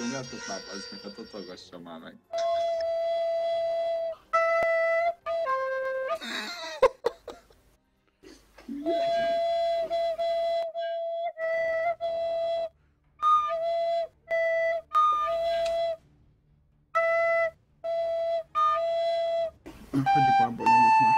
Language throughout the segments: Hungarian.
Nyomjátok már, az meg, hát otolgassa már meg. Hagyjuk abba, nyomjuk már.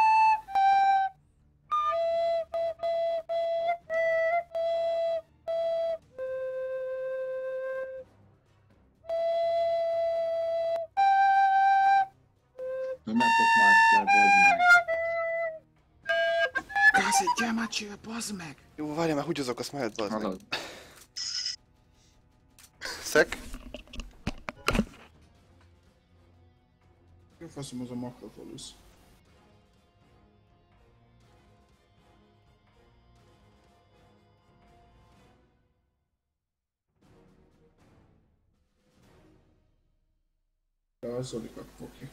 Nyomjátok már, kell, bazd meg. Gászítjál már csél, bazd meg! Jó, várjál már, húgyozok, azt mehet, bazd meg. Hallod? Szek? Én faszom az a Macropolis. Ja, az Zolika, oké.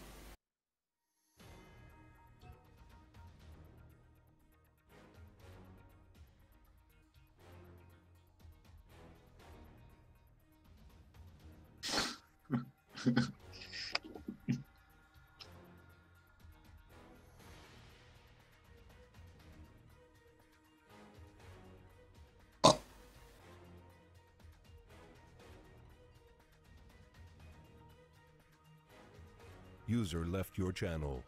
User left your channel.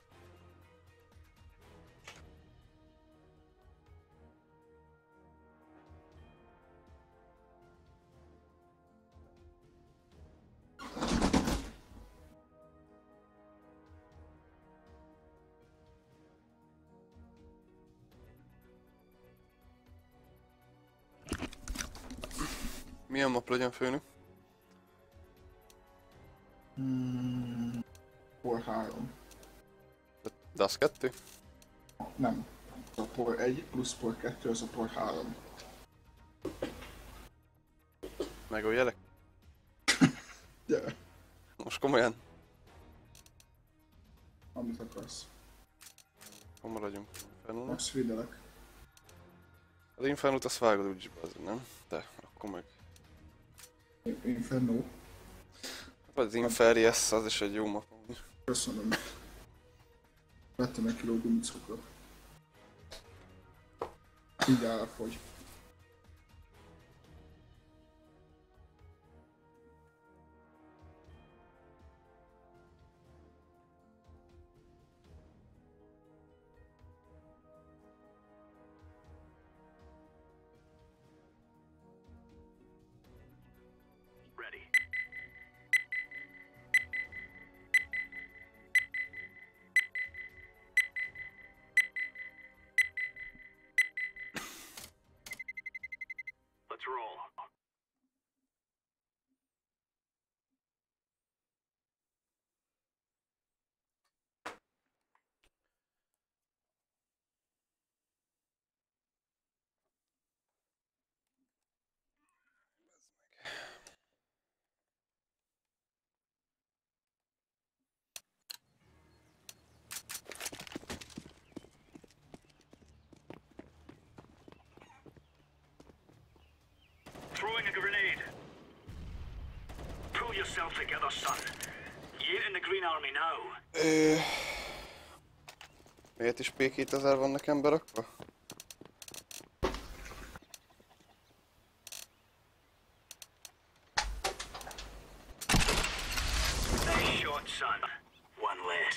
Milyen map legyen főnök? Por 3. De az 2? Nem. A por 1 plusz por 2 az a por 3. Megöljelek? Gyere, Most komolyan? amit akarsz. Akkor maradjunk Infernónak. Max védelek. Az Infernót azt vágod úgyis, bazd, nem? De, akkor meg. Inferno. Vagy az Inferius, az is egy jó map. Köszönöm. Vettem egy kiló gumicukrot. Így elfogy. Let's roll. Throwing a grenade. Pull yourself together, son. You ain't in the Green Army now. Miért is P2000 van nekem berakva? Nice shot, son. One less.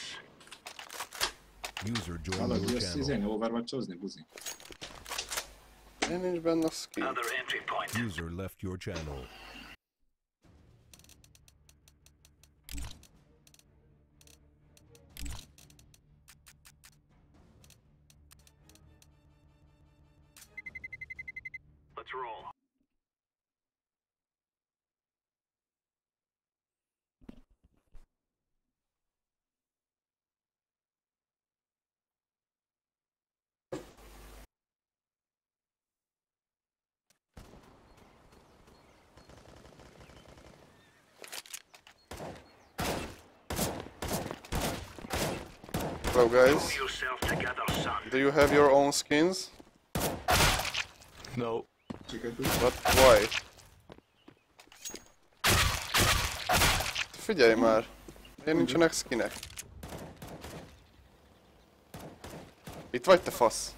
User joined Hallod, your jössz channel. izélni, overwatchozni, buzi? Én nincs benne a skill. Another entry point. User left your channel. Let's roll. Hello guys, Pull yourself together, son. do you have your own skins? Sikerült. But why? figyelj már! Miért nincsenek skinek? Itt vagy te fasz?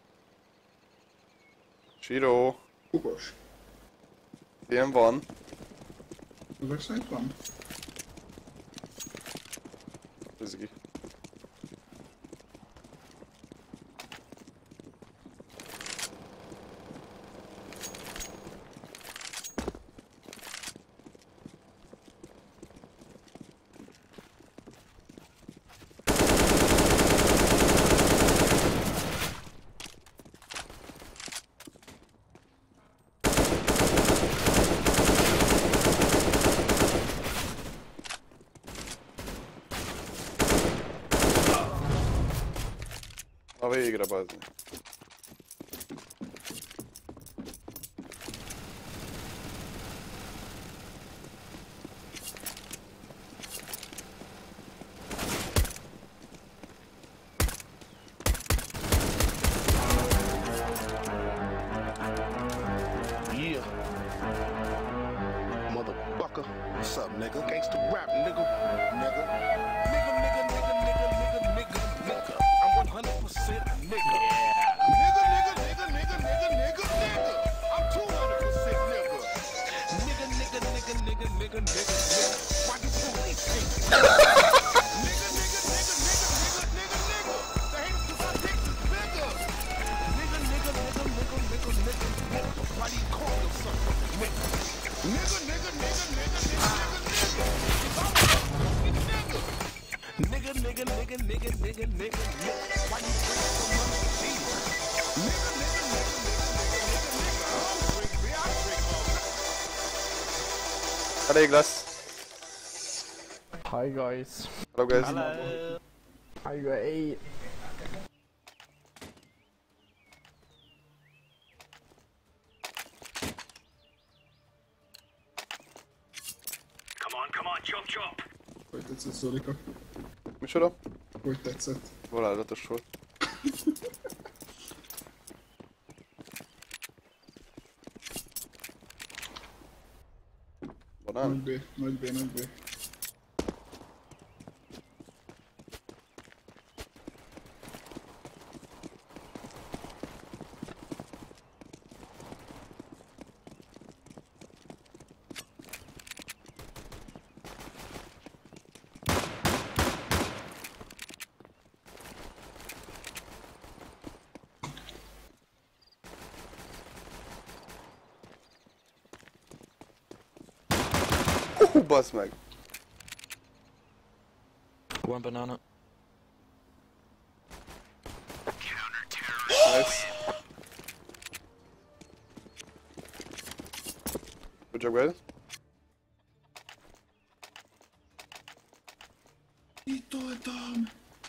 Csiró, Kukos. ilyen van. Ezek szerint van? Üzgi. A végre, bazd. Yeah. Motherfucker. What's up, nigga? Gangsta rap, nigga. Nigga. Nigga, nigga, nigga, nigga, nigga, nigga, nigga. I'm 100% nigga. Yeah. Nigga, nigga, nigga, nigga, nigga, nigga, nigga. I'm 200% nigga. Nigga, nigga, nigga, nigga, nigga, nigga, nigga. Why you fooling think? Nigga, nigga, nigga, nigga, nigga, nigga, nigga. The haters do my dick is bigger. Nigga, nigga, nigga, nigga, nigga, nigga, nigga. Why do you call yourself a nigga? Nigga, nigga, nigga, nigga, nigga, nigga, nigga, nigga, nigga, nigga, nigga, nigga, nigga. Why you drink so much beer? Nigga, nigga, nigga, nigga, nigga, nigga, nigga. I don't drink beer, I drink Elég lesz. Hi guys. Hello guys. Hi guys. Come on, chop chop. Hogy tetszett, Szólika? Micsoda? Hogy tetszett? Valálatos volt. Banán? Nagy B, nagy B, nagy B. Bazd meg! One banana. Nice. Good job guys. Itt toltam!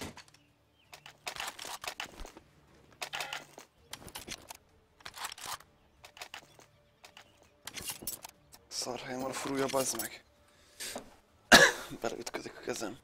Szar helyen van a furúja, bazd meg. Beleütközik a kezem.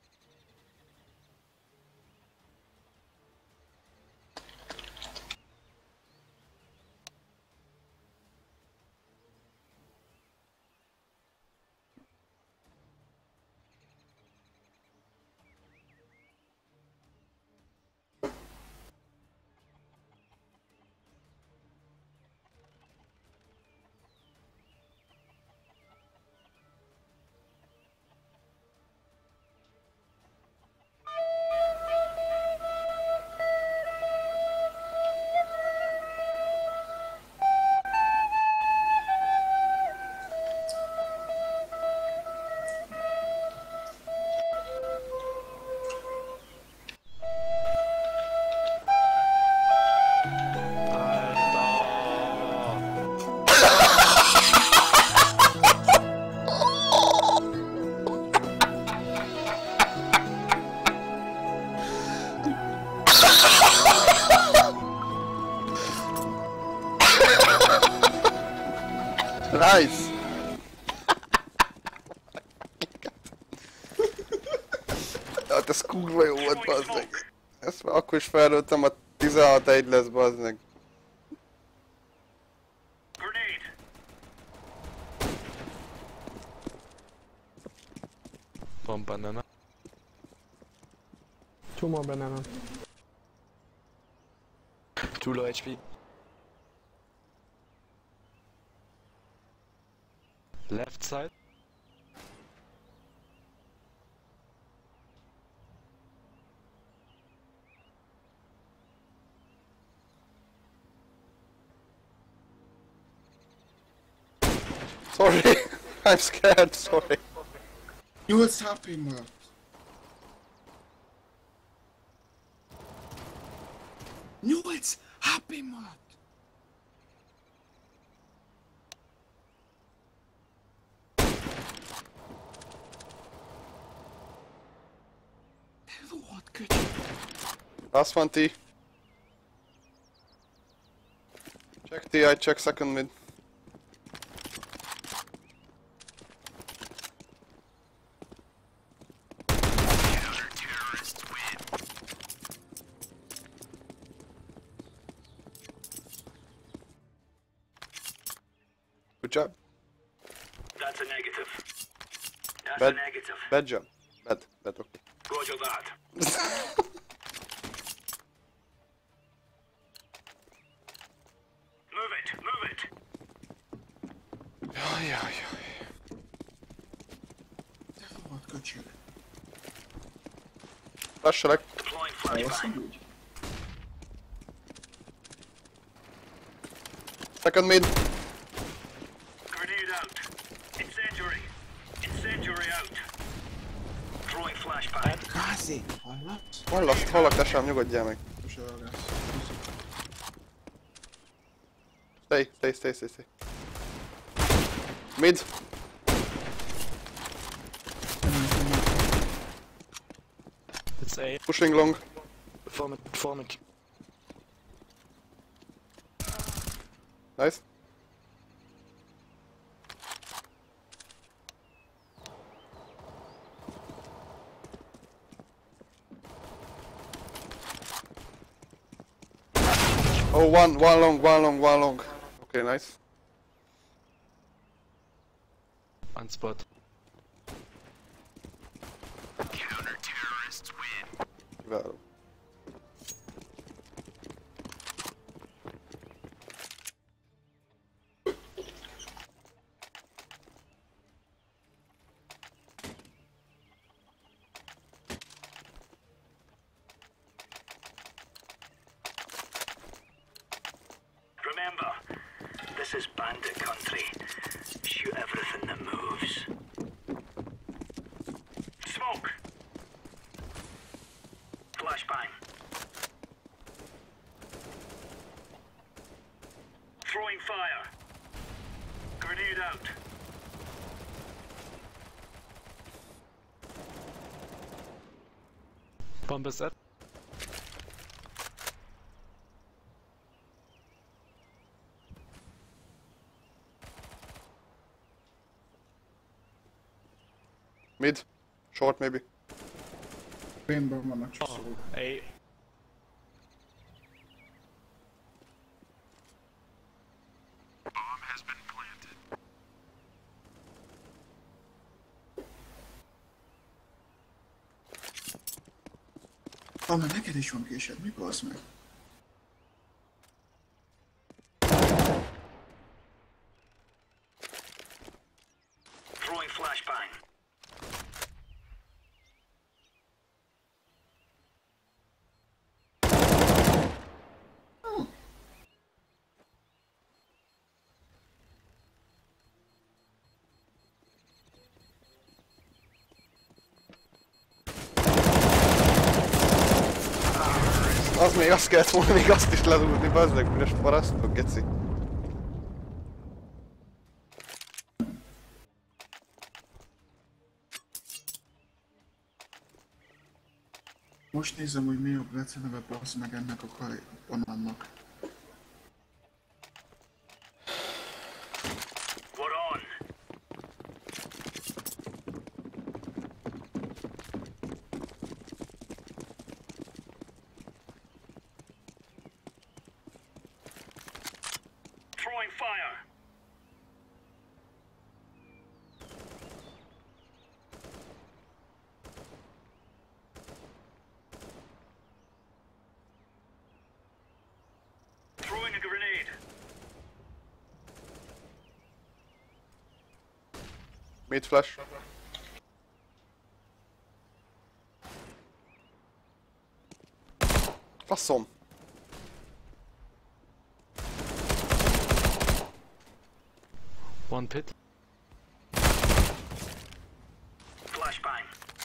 Nice! Hát ez kurva jó volt, bazd meg. Ezt már akkor is felöltem, a 16-1 lesz, bazd meg. Grenade. One banana. 2 more banana. 2 low HP. Left side. Sorry, I'm scared, sorry. You was happy, man. Knew it's happy, man. What could you? Last one T. Check T, I check second mid. Good job. That's a negative. That's Bad. a negative. Bad job. Bad. Bad, okay. Roger that. Move it, move it. Aj, aj, aj. What could you? Lasselek. Deploying I was flashbang. good. Second mid. Grenade out. Incendiary. Incendiary out. Throwing flashbang. Kázi! Hallat? Hallak, tesám, nyugodjál meg. Sose lesz. Stay. Mid. It's A. Pushing long. Form it. Nice. Oh, one long. Okay, nice. On spot. Kiváló. Remember, this is bandit country. Shoot everything that moves. Smoke! Flashbang. Throwing fire. Grenade out. Bomb is set. Mid. Short maybe. Pénben vannak csak szó. A. Mert neked is van késed, mi basz meg? Throwing flashbang. Az még azt kellett volna még azt is lezúzni, bazdeg, üres parasztok, geci. Most nézem, hogy mi jobb leceneve basz meg ennek a banánnak. We're on. Throwing fire. Mid flash. Faszom! One pit. Flashbang.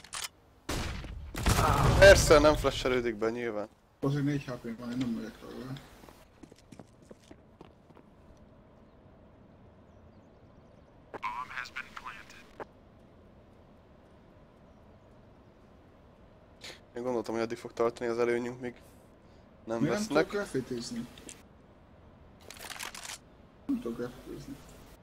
Persze, nem flasherődik be nyilván. Azért 4 HP van, én nem megyek róla. Én gondoltam, hogy addig fog tartani az előnyünk, míg nem Mi nem vesznek. tudok graffitizni? Nem tudok graffitizni.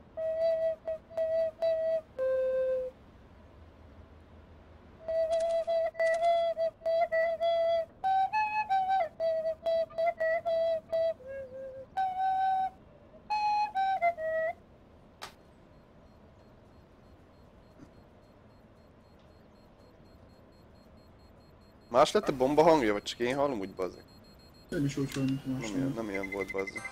Más lett a bomba hangja, vagy csak én hallom úgy bazzik? Én is úgy hallom, mint más. Nem ilyen volt bazzik.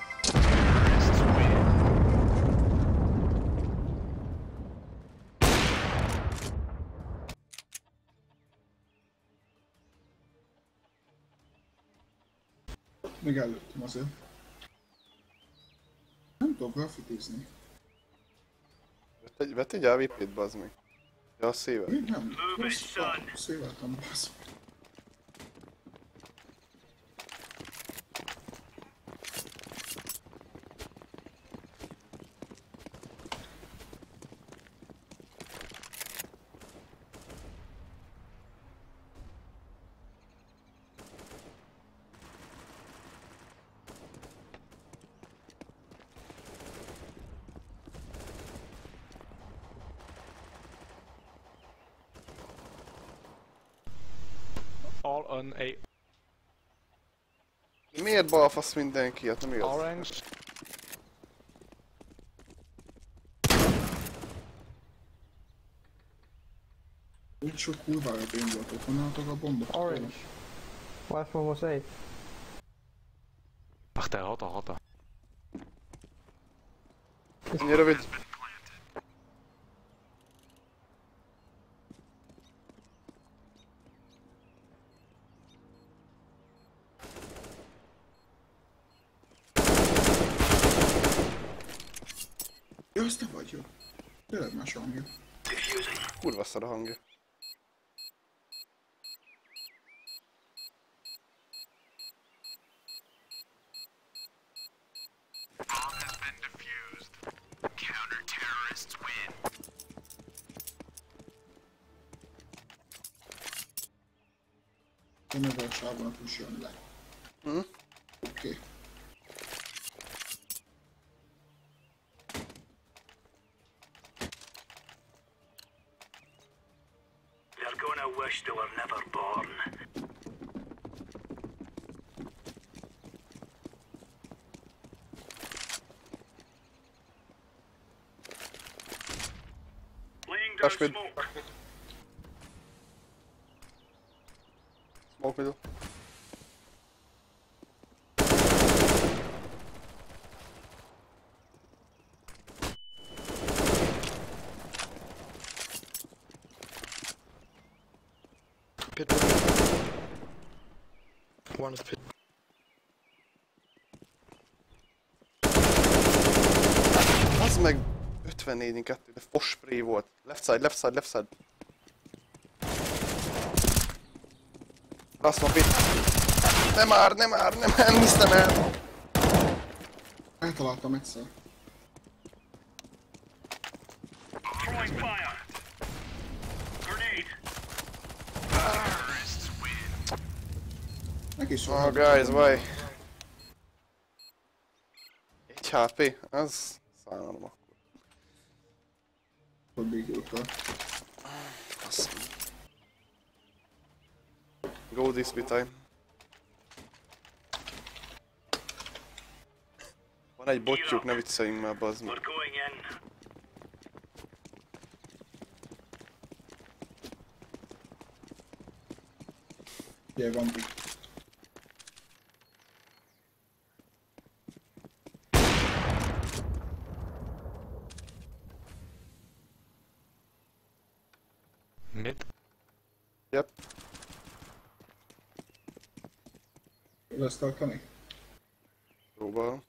Még előttem azért. Nem tudok graffitizni. Vett egy AVP-t bazd meg. Ja, a szével. Még nem. Széveltem, basz. All on A. Miért balfasz mindenki? Hát nem igaz. Orange. Úgy sok kurvára én voltok, honnan a bomba? Orange. Last one was A. Ach, der hat er. Ennyi rövid. Ja, azt te vagy jó. Tényleg más hangja. Kurva szar a hangja. Én meg a sávon pusson le. Hm? Oké. They're gonna wish they were never born. Laying down Flash mid. smoke. Smoke middle. Pit. One is pit. Az meg 54-2, de fosspray volt. Left side, left side, left side. Last one pit. Nem hiszem el. Eltaláltam egyszer. Throwing fire. Grenade. Neki is Oh guys, why? 1 HP? Az szánalom akkor. Hogy bígultál. Faszom. Go this time. Van egy botjuk, ne vicceljünk már, bazd meg. We're going in. Ugye van. Mid. Yep. Lesz tartani? Próbálom.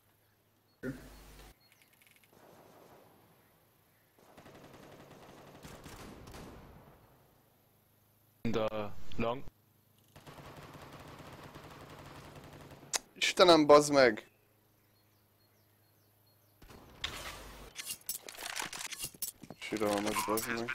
The long. Istenem, bazd meg! Siralmas, bazd meg.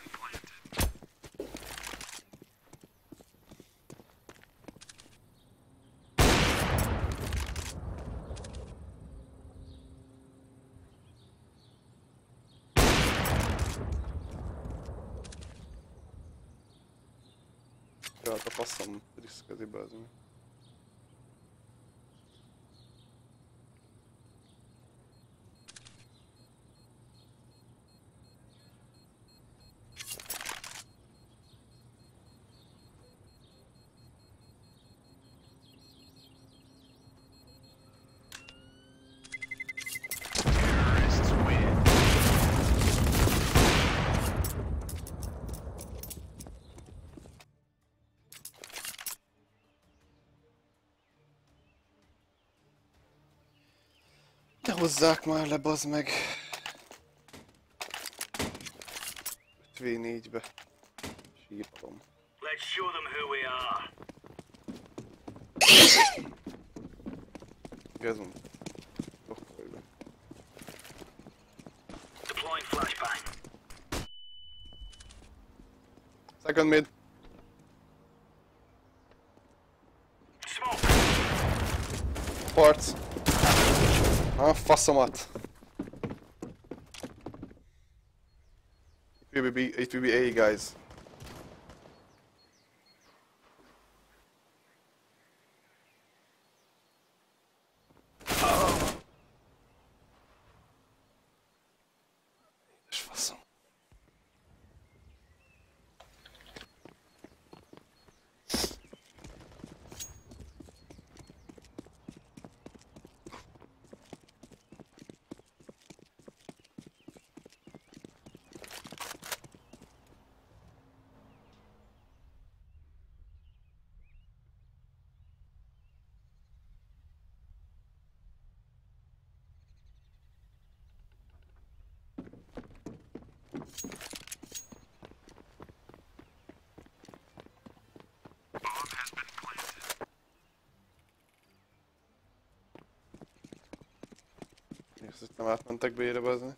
Ja, hát a faszom riszkezi, bazd meg. Ne hozzák már le, bazd meg! 5v4-be. Síralom. Let's show them who we are. Gezum. Dokkolj be. Deploying flashbang. Second mid. Smoke. Parts. Ah, faszomat. It will be A, guys. És faszom. Ezt nem átmentek B-re, bazni.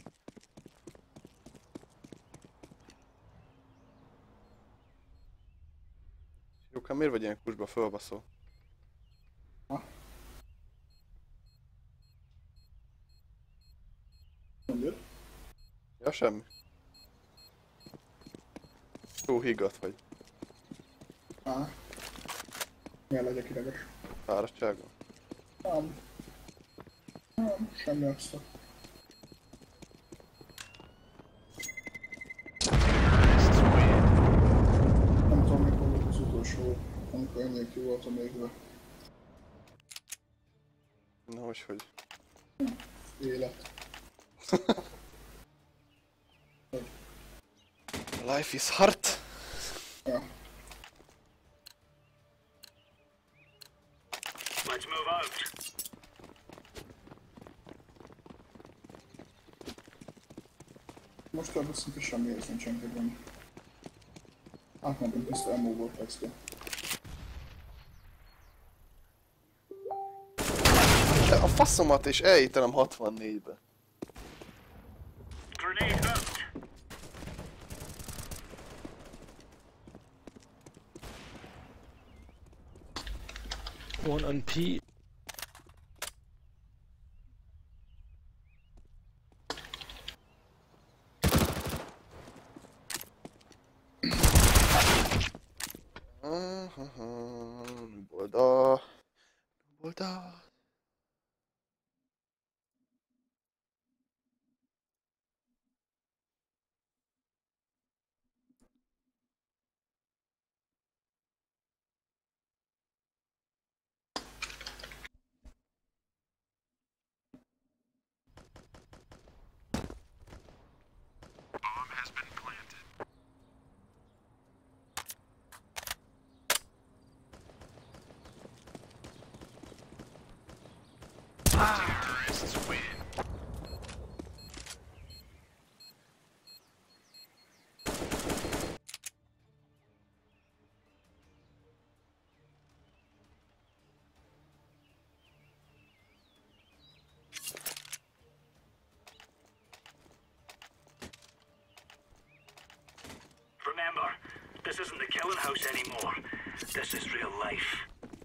Jókán, miért vagy ilyen kusba fölbaszol? Nem jött? Ja, semmi. Jó higgadt vagy. Miért legyek ideges? Fáradtságon. Nem. Nem, semmi extra. Nem tudom, mikor volt az utolsó, amikor ennél ki voltam égve. Na, hogy. Élet. Life is hard. Ja. Let's move out. Most ebben szinte semmi ész nincsen kedvem. Átmentem tiszta MO volt extra. De a faszomat és elítelem 64-be. Grenade out. One on P. Bolda. Bolda. This isn't the killing house anymore. This is real life.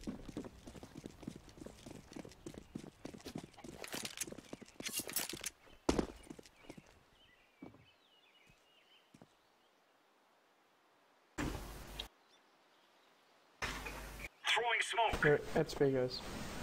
Throwing smoke. Here, it's big, guys.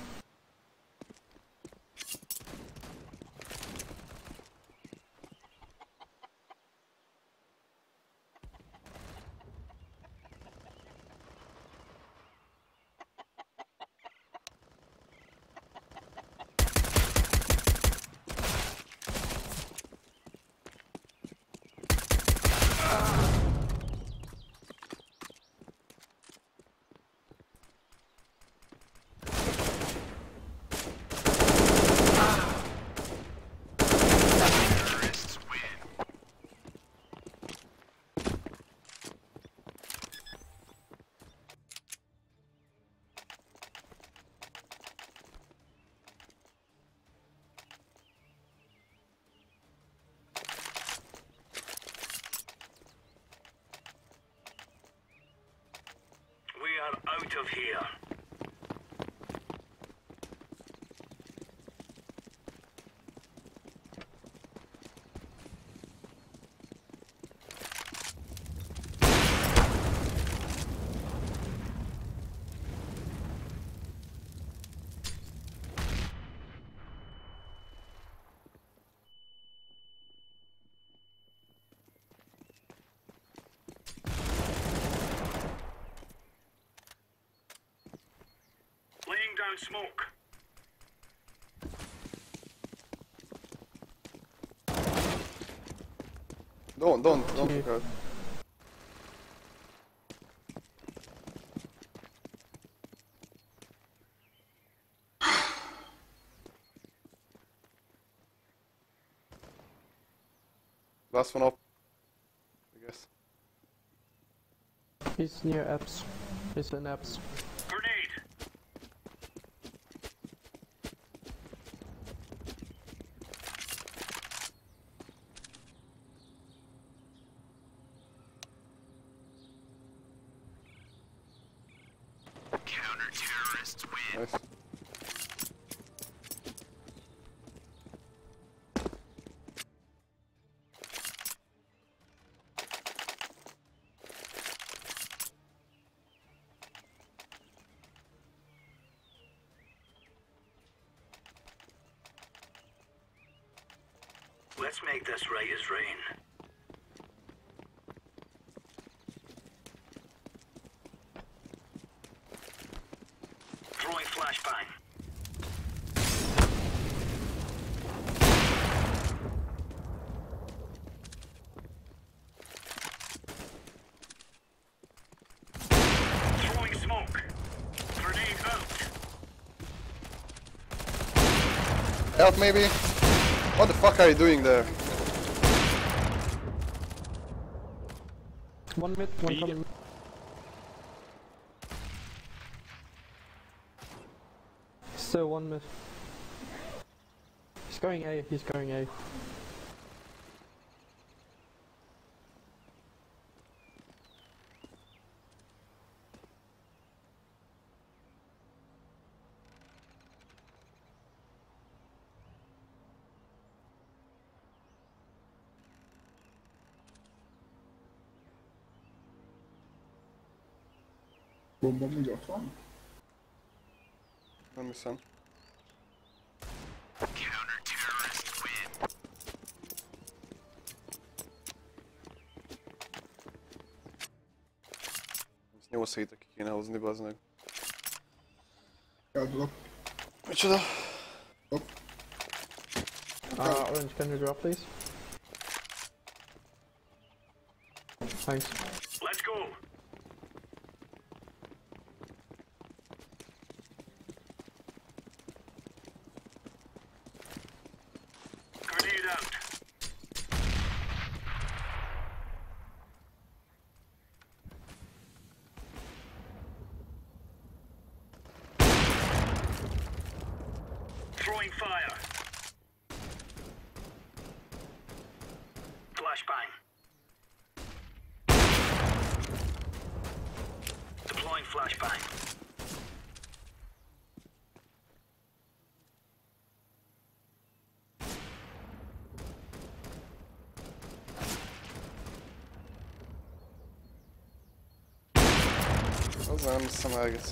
We are out of here. Laying down smoke. Don't go. Last one up, I guess. He's near apps. He's in apps. Grenade. Counter-terrorists win. Nice. Let's make this right as rain. Throwing flashbang. Throwing smoke. Grenade out. Help maybe? What the fuck are you doing there? One mid, one B. coming. Still one mid. He's going A, he's going A. Bomba mondja, ott van? Nem hiszem. Counter-terrorists win. Ezt 8 hétre ki kéne hozni, bazd meg. Eldobok. Micsoda? Orange, can you drop please? Thanks. Let's go. Grenade out. Throwing fire. Flashbang. flashbang. Az nem hiszem elgeszi.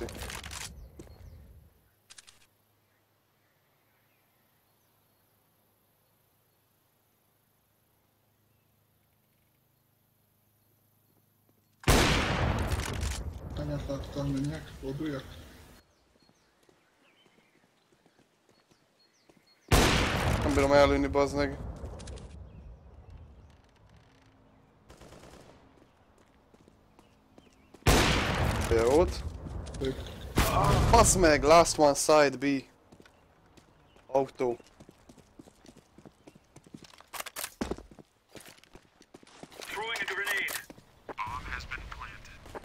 Anyát láttam, menjek, forduljak. Nem bírom előni, bazd meg. Jót. Basz meg, last one side B. Autó. Throwing a grenade. Bomb has been planted.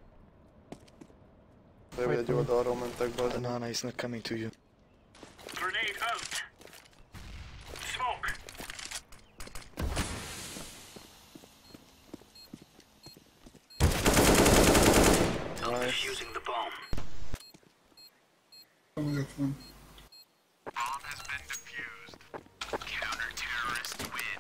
Vagy egy oldalról mentek be. Banana is not coming to you. Grenade out. Smoke. Defusing the bomb. Mögött van. Bomb has been defused. Counter-terrorists win.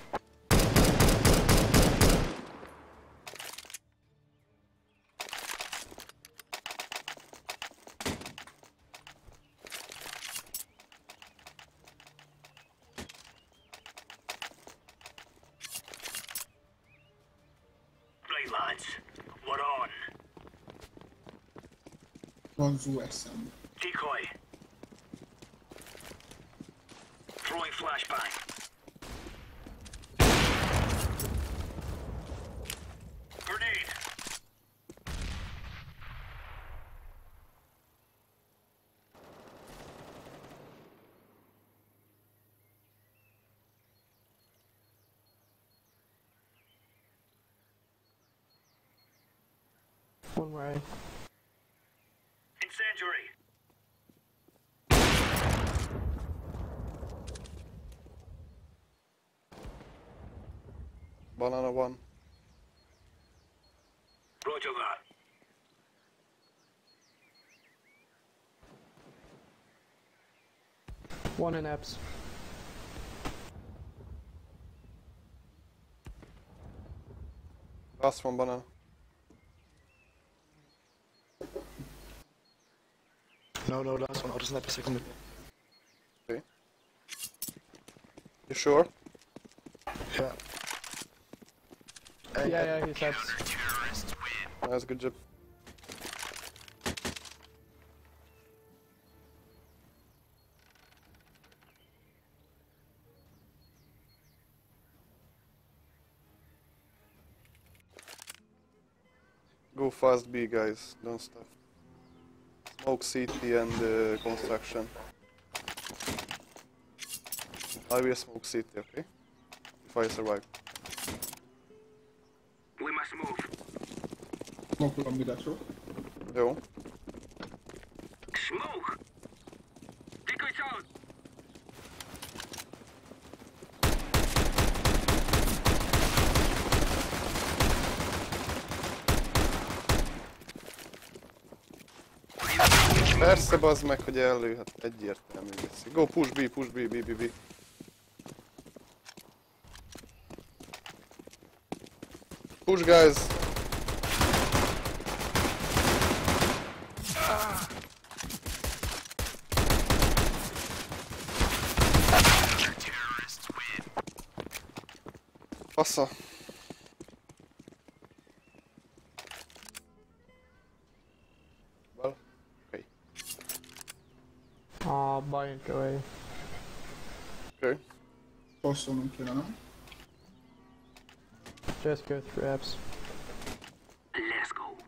Right, lads. We're on. Van zú eszem. Decoy. Throwing flashbang. Grenade. One way. Incendiary. Banana one. Roger that. One in Eps. Last one banana. No, last one. I'll just snap a second. Okay. You sure? Yeah. Yeah, he's Eps. Nice, good job. Go fast B, guys. Don't stop. Smoke CT and construction. I will smoke CT, okay? If I survive. We must move. Smokulom midátról. Jó. Smoke. Decoy's out. Persze, bazd meg, hogy előhet egyértelmű veszi. Go, push B, push B, B, B, B. Push, guys! Fasza. Well, okay. Buy and go A. Okay. Passzolnunk kéne, nem? Just go through Eps. Let's go.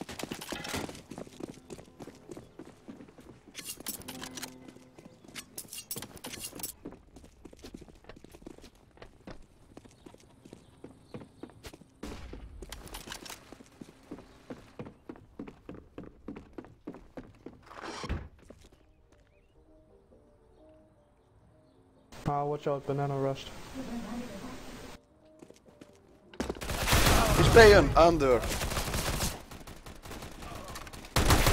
Watch out, banana rushed. He's playing under.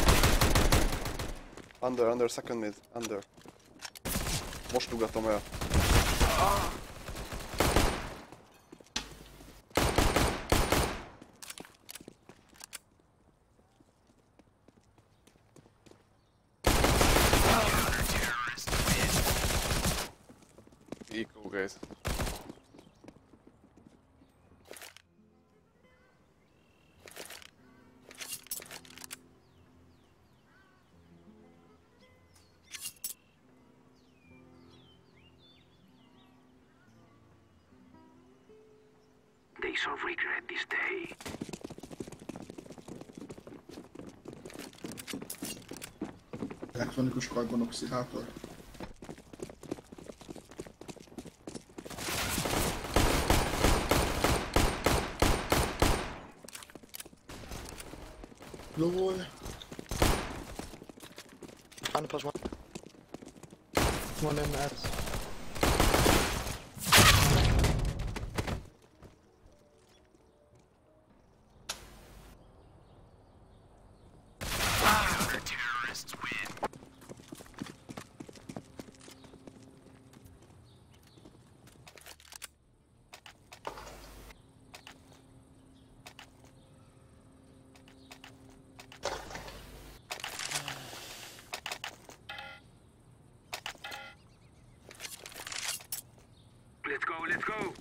Under, second mid, under. Most ugatom el. Eco, guys. They shall regret this day. Elektronikus karbonoxidátor. LOL. Under plus one. One in X. Terrorists win. Let's go, let's go.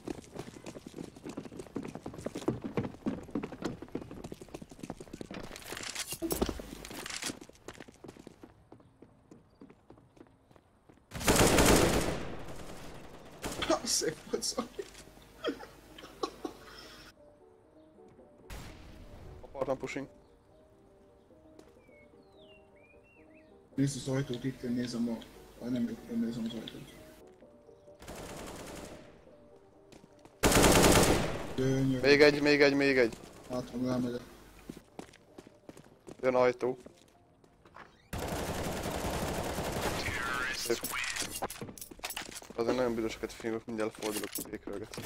Szép volt, szóval. Apartman pushing. Nézd az ajtót, itt én nézem a... nem, itt én nézem az ajtót. Gyönyörű. Még egy. Hátra elmegyek. Jön ajtó. Azért nagyon büdöseket fingok, mindjárt fordulok a békrölget.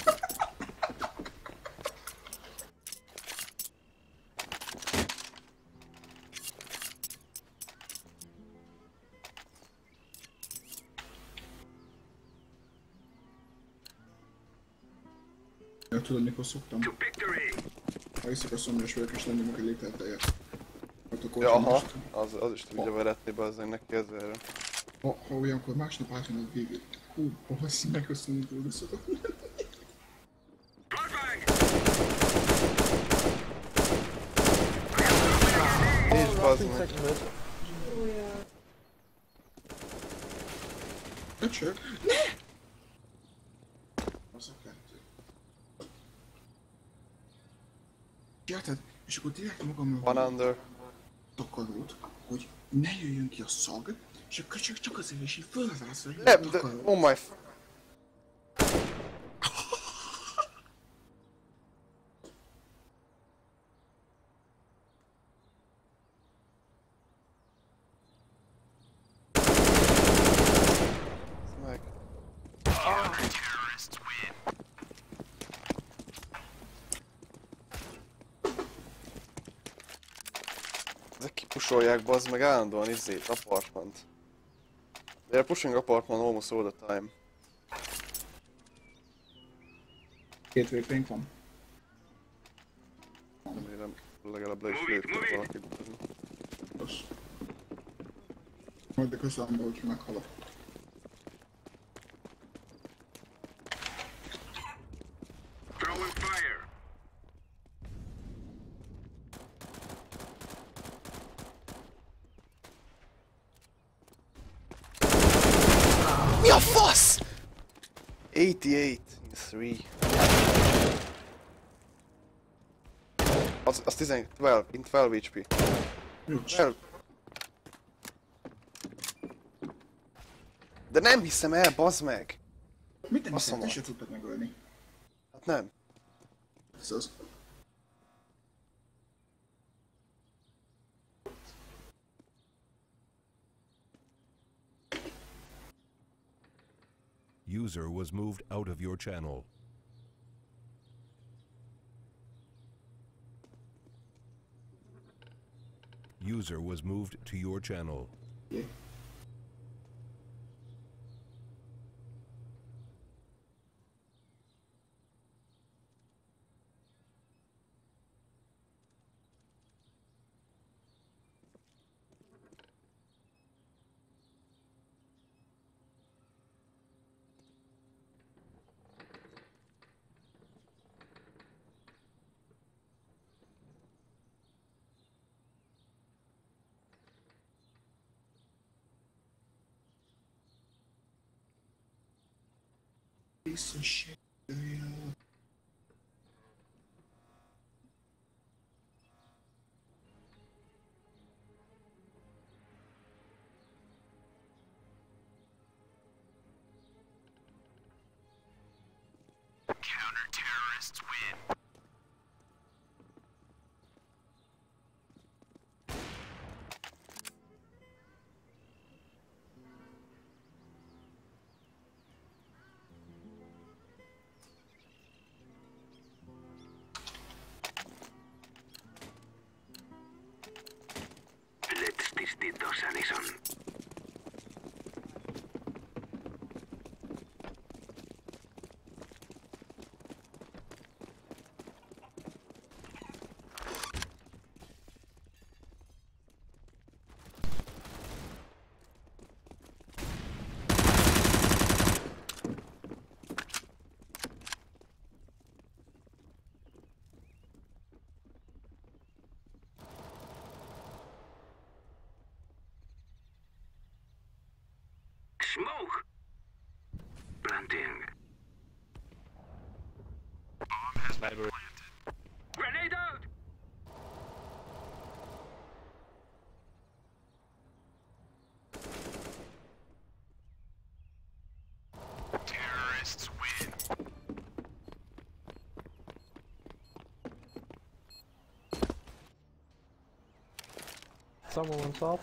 Ja, tudod mikor szoktam? To victory. Ha iszok a szomjas vagyok és lenyomok egy liter tejet. Hát akkor Ja, aha, most, az is tudja veretni be azért neki ezzel. ha olyankor másnap átjön a végét. Hú, basszi, megköszönjük, hogy visszatok. És bazd meg. Second mid. Öcsök! Ne! Az a kettő. Érted? És akkor direkt magamról One under. takarót, hogy ne jöjjön ki a szag, és akkor csak azért is így fölrász, hogy Nem, de... Oh my... Meg. Terrorists win. Ezek kipusolják, bazd meg állandóan izzét, apartment. They are pushing apartment almost all the time. Két vp-nk van. Remélem legalább le is lőttek valakit. Rossz. Majd a közelembe, hogyha meghalok. Throwing fire. Mi a fasz? 88 in 3. Az 12, in 12 HP. Nincs. 12. De nem hiszem el, bazd meg! Mit nem Basszomat. hiszem, te se tudtad megölni. Hát nem. Ez az. User was moved out of your channel. User was moved to your channel. Yeah. Piece of shit. Counter-terrorists win. Let's distintos, Addison. Smoke! Planting. Bomb has been planted. Grenade out! Terrorists win. Someone on top.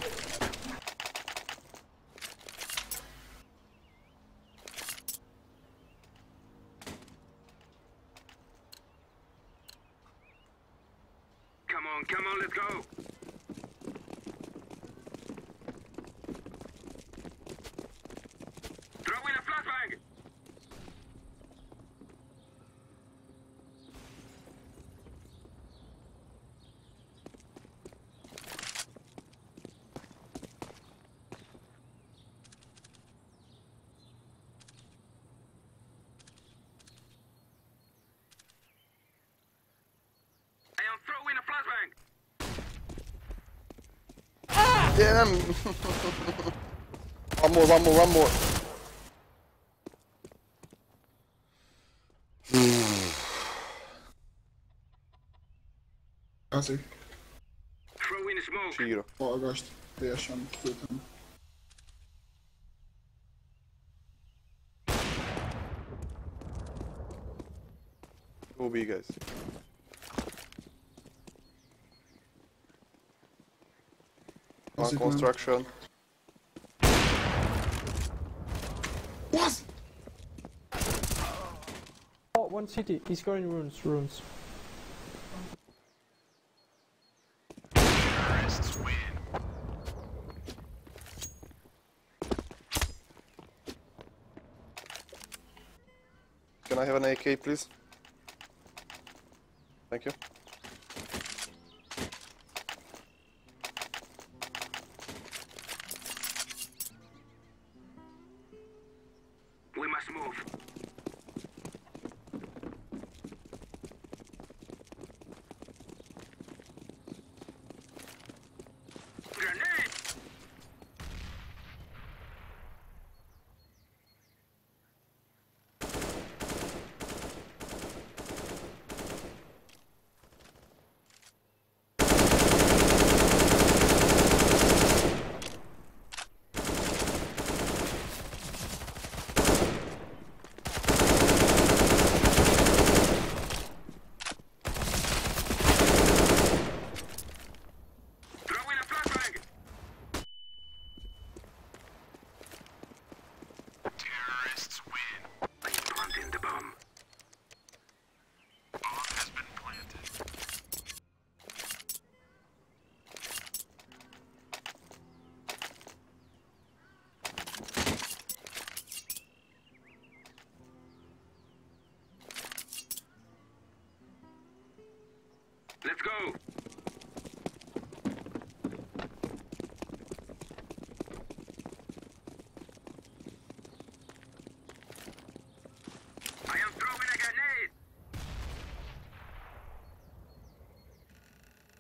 Come on, let's go! Throw in a flashbang! I am throwing a flashbang! Damn! one more. Quasi. Throw in smoke! Csíra. Hallgast. Teljesen küldtem. Go B, guys. One Quasi construction. What? Oh, one city. He's going runes. Terrorists win. Can I have an AK, please? Thank you. We must move. Grenade!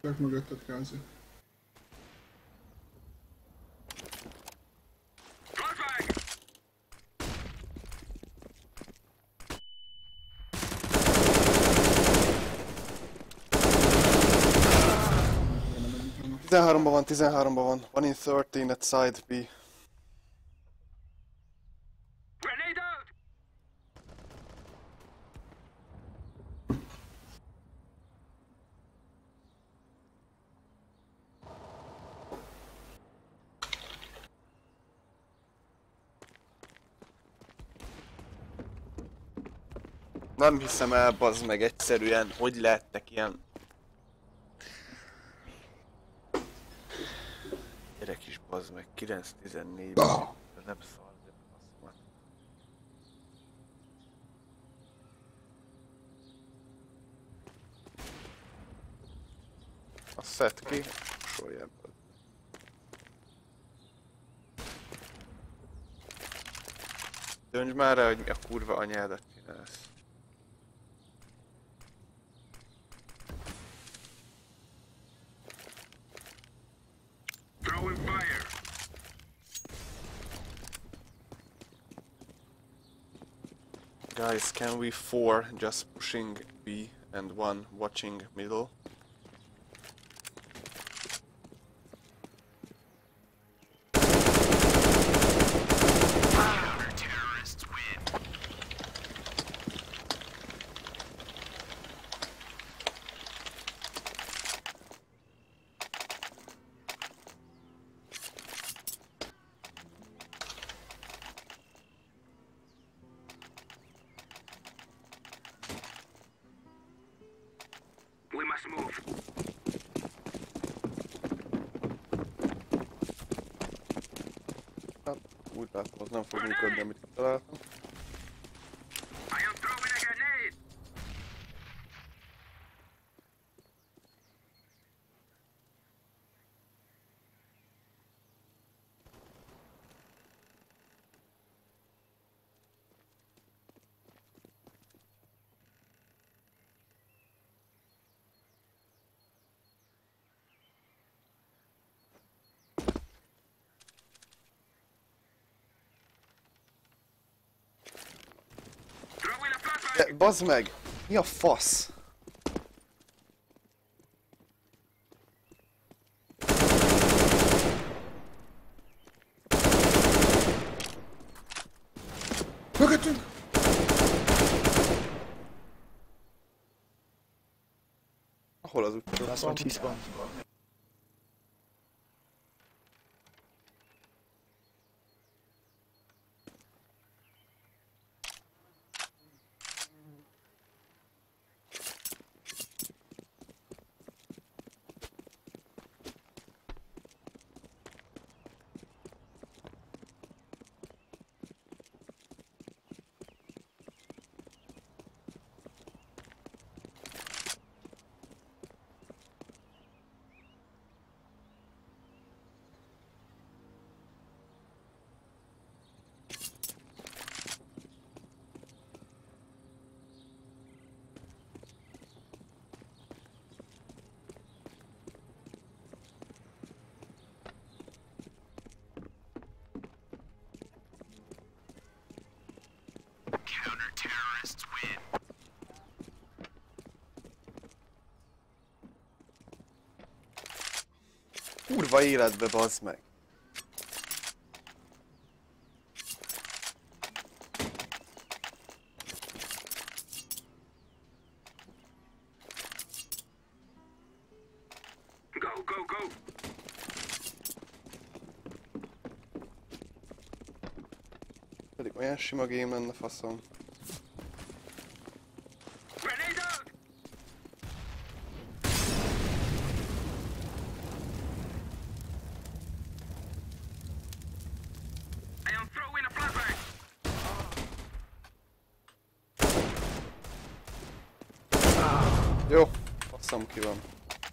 Csak mögötted Kázi. Van, 13-ban van. One in 13 at side B. Grenade out! Nem hiszem el, bazd meg egyszerűen, hogy lehettek ilyen... Gyerek is bazd meg, 9-14-ben, nem szar, de baszomat. A szed ki, sorjában. Dönts már rá, hogy a kurva anyádat csinálsz. Throwing fire! Guys, can we 4 just pushing B and 1 watching middle? Terrorists win! We must move. Hát, úgy látom, az nem fog működni, amit találtam. I am throwing a grenade! Throwing a flashbang! De, bazd meg! Mi a fasz? Mögöttünk! Hol az utolsó? Last one T-spawn. Counter-terrorists win. Kurva életbe, bazd meg! Go, go, go! Pedig olyan sima game lenne, faszom. Grenade out! I am throwing a flashbang! Jó, faszom ki van.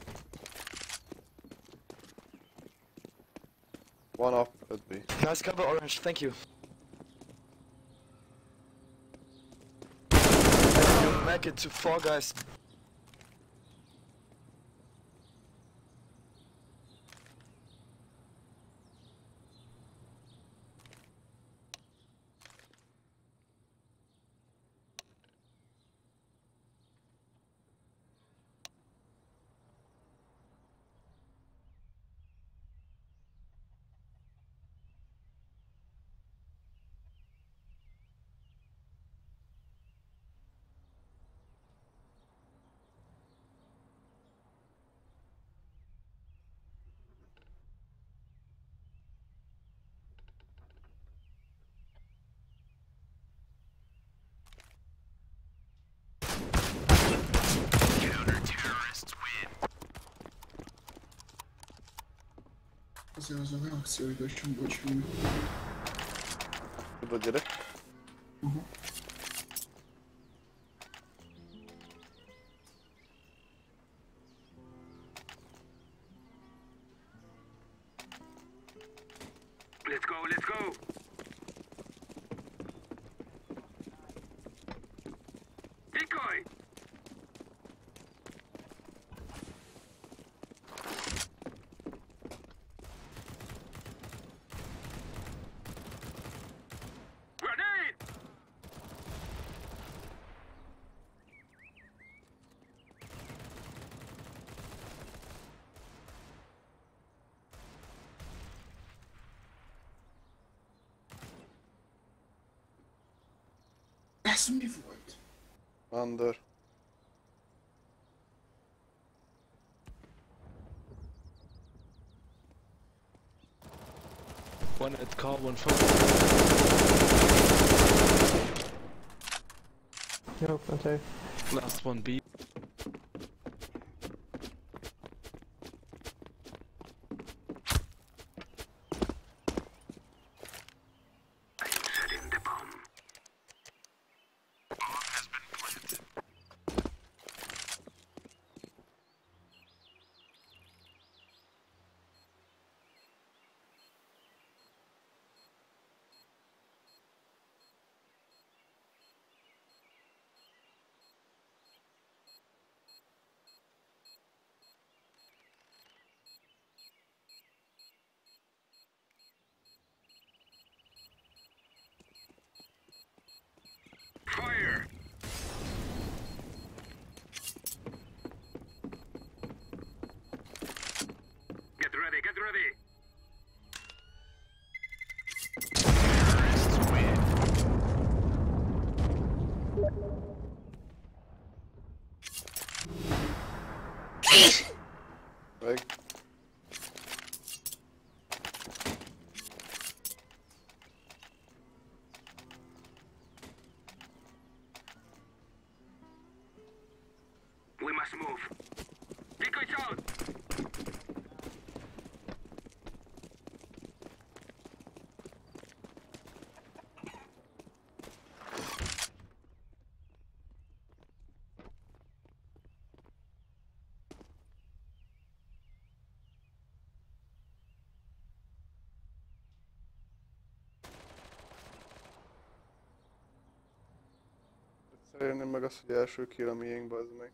One up, could be. Nice cover, Orange, thank you. You make it to 4 guys. Azért az a reakcióidő sem volt semmi. Tudod, gyerek? Let's go, let's go. Decoy. Grenade. Ez mi volt? Under. One at car, one phone. Yo, Planté. Last one B. Setting the bomb. Bomb has been planted. Fire! Get ready, get ready! Terrorists win. Meg. We must move. Decoys out! Elérném meg azt, hogy első kill a miénk, bazd meg.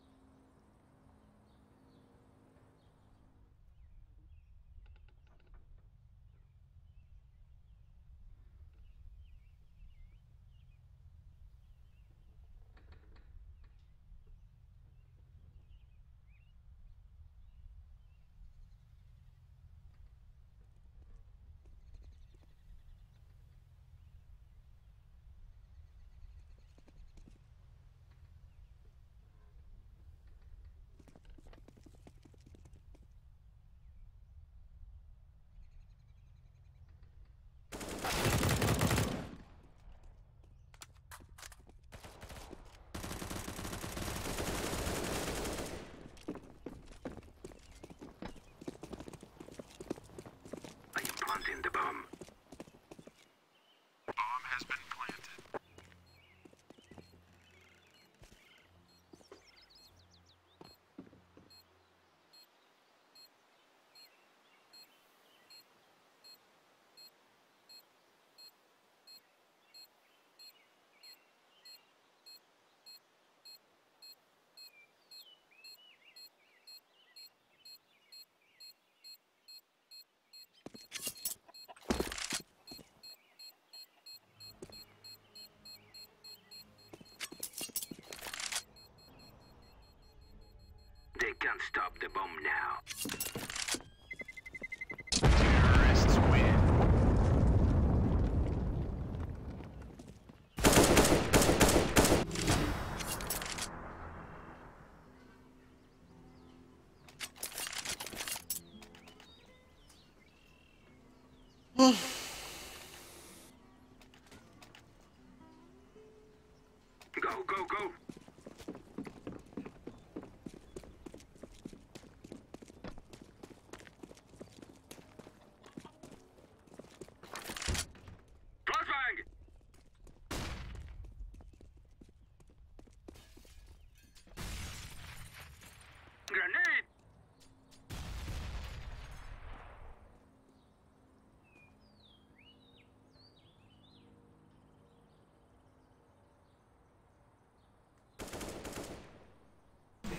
I am planting the bomb. Bomb has been planted. They can't stop the bomb now. Terrorists win. Go, go, go!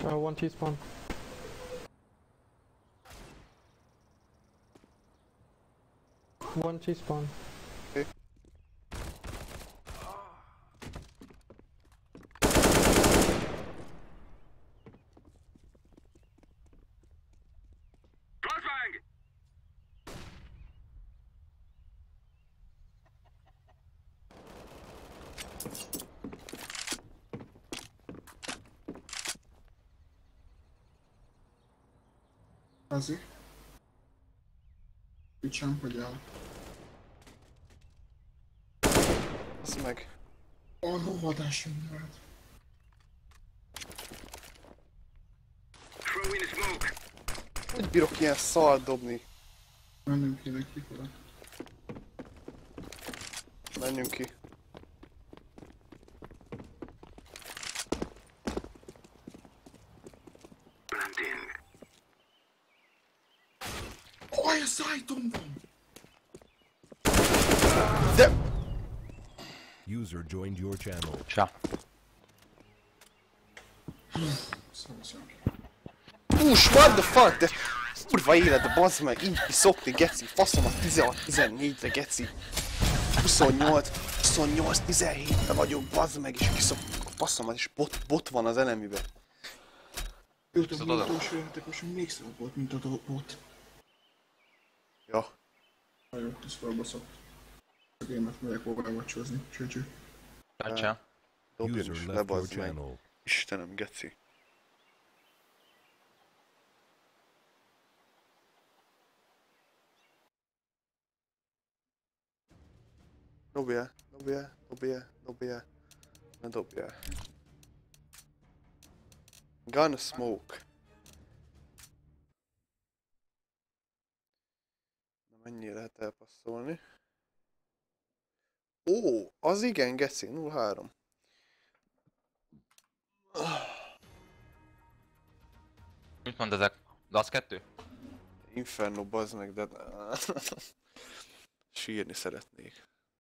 One T-spawn. One T-spawn. Flashbang! Azért. Picsám, hogy el. Az meg. A rohadás jön rád. Throw in smoke. Hogy bírok ilyen szart dobni? Mennünk kéne kifele. Menjünk ki. Planting. Aj, a szájtom van! De... User joined your channel. Szóval. What the fuck? De... Kurva életbe, bazd meg, így kiszokni, geci. Faszom a 16-14-re, geci. 28-17-re vagyok, bazd meg, és kiszokni. Faszomat, és bot van az enemibe. Ültem a utolsó játékos, még szebb volt, mint a bot. Ja. Nagyon, ez felbaszott. A gémet megyek overwatchozni, csőcső. Dobjon User is le, left your bazd meg. channel. Istenem, geci. Dobjál, dobjál, dobjál, dobjál. Ne dobjál. Gun smoke. Na mennyire lehet elpasszolni? Ó, az igen, geci, 0-3. Mit mond ezek? Lasz 2? Inferno, bazd meg, de... Sírni szeretnék.